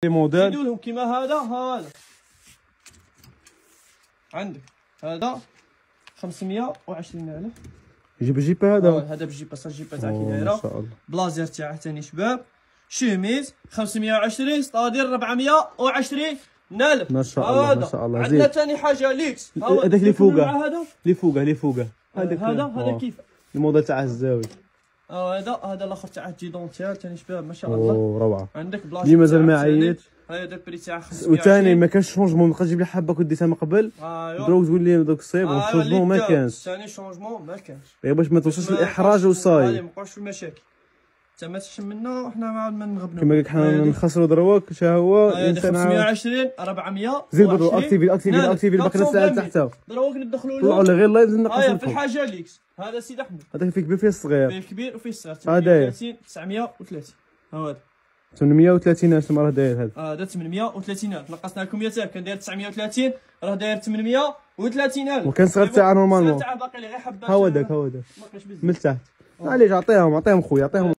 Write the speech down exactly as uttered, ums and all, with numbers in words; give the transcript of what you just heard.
لي موديل نزيدو لهم كيما هذا. هذا عندك هذا خمسمية وعشرين ألف. جيب الجيب هذا. هذا بالجيب بس الجيب تاعها كي دايره. ما شاء الله. بلازير تاعها ثاني شباب. شيميز خمسمية وعشرين ستادير أربعمية وعشرين ألف. ما شاء الله ما شاء الله. عندنا ثاني حاجه ليكس. هذاك اللي فوقه اللي فوقه اللي فوقه هذاك هذا هذا كيف الموديل تاع الزاوي. اه هذا هذا الاخر تاع جيدونتيال ثاني شباب ما شاء الله. اوه روعه. عندك بلاصه اللي مازال ما عيط. هذا البري تاعها خمسمية وعشرين. وثاني ما كانش شونجمون. تبقى تجيب لي حبه كنت ديتها من قبل. ايوا دروك تقول لي دوك الصيب شونجمون ما كانش. ثاني شونجمون ما كانش. غير باش ما توصلش الاحراج وصاي. ما نبقاوش في المشاكل. انت ما تشملنا وحنا ما نغبنوا كما قلت حنا نخسروا دروك حتى هو الانسان خمسمية وعشرين أربعمية. زيد برضو اكتيفي اكتيفي اكتيفي الباقي الساعه تحتها. دروك ندخلوا طلعوا لي غير لايف نقص لكم. في الحاجه ليكس هذا سيد احمد. هذاك فيه كبير فيه الصغير. فيه الكبير وفيه الصغير. هذا تسعمية وثلاثين. ها هذا ثمانمية وثلاثين ألف راه داير هذا. هذا ثمانمية وثلاثين ألف. نقصنا لكم مية ألف. كان داير تسعمية وثلاثين راه داير ثمانمية وثلاثين ألف. وكان صغير تاعها نورمالمون. تاعها باقي لي غير حبه. ها هو داك ها هو داك من تحت. معليش عطيهم عطيهم خويا عطيهم.